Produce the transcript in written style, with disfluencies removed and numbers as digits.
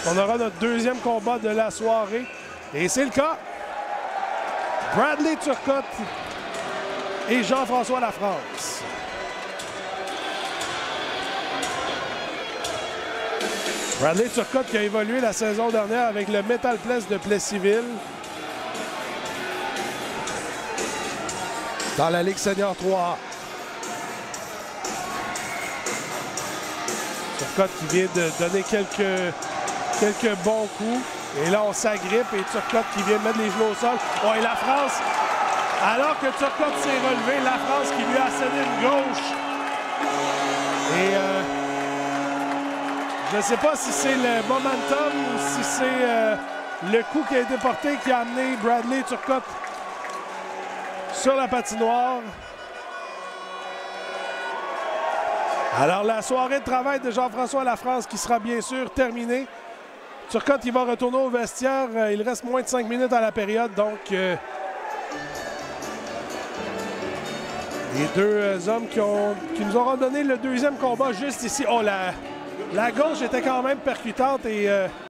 On aura notre deuxième combat de la soirée. Et c'est le cas. Bradley Turcotte et Jean-François Lafrance. Bradley Turcotte qui a évolué la saison dernière avec le Metal Place de Plessisville. Dans la Ligue Senior 3A. Turcotte qui vient de donner quelques bons coups. Et là, on s'agrippe et Turcotte qui vient de mettre les genoux au sol. Oh, et la France, alors que Turcotte s'est relevé, la France qui lui a cédé une gauche. Et je ne sais pas si c'est le momentum ou si c'est le coup qui a été porté qui a amené Bradley Turcotte sur la patinoire. Alors, la soirée de travail de Jean-François Lafrance qui sera bien sûr terminée. Turcotte, il va retourner au vestiaire. Il reste moins de 5 minutes à la période, donc les deux hommes qui nous auront donné le deuxième combat juste ici. Oh, la gauche était quand même percutante et